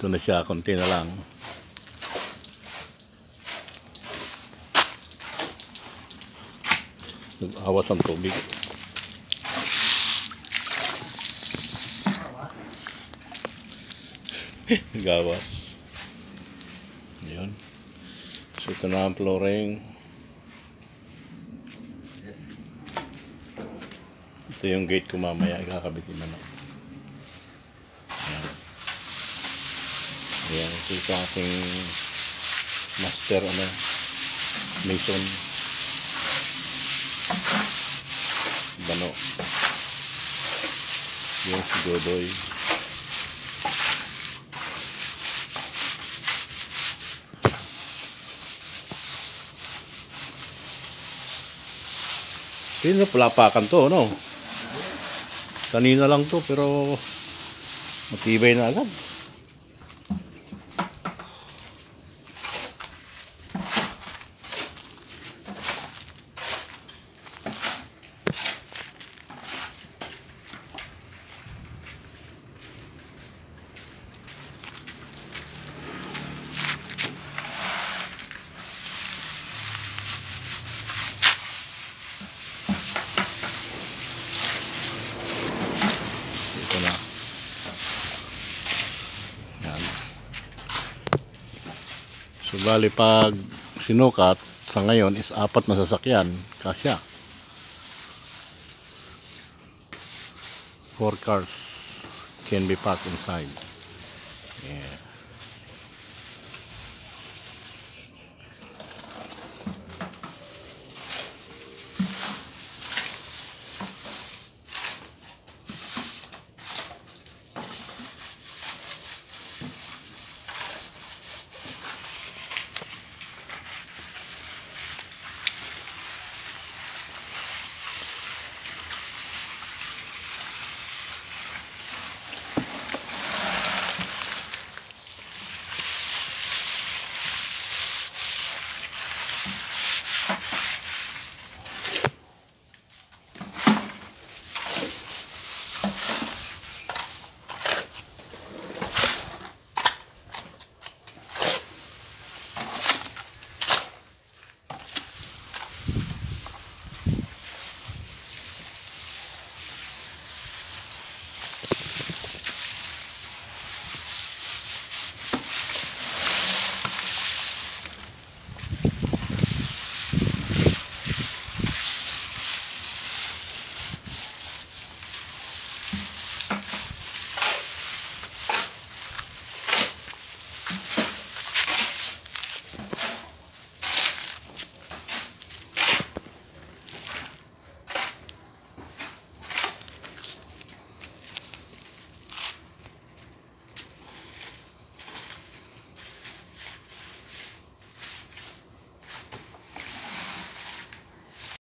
Ito na siya, konti na lang. Nag-awas ang tubig. Gawas. Yun. So ito na ang flooring. Ito yung gate ko mamaya. Ikakabitin na. Ayan. Ayan. Ito yung ating master mason. Bano. Yung si Godoy. Sino palapakan to, no? Kanina lang to, pero matibay na agad. Na. Yan. So bali pag sinukat sa ngayon is 4 na sasakyan kasya. 4 cars can be parked inside. Yeah.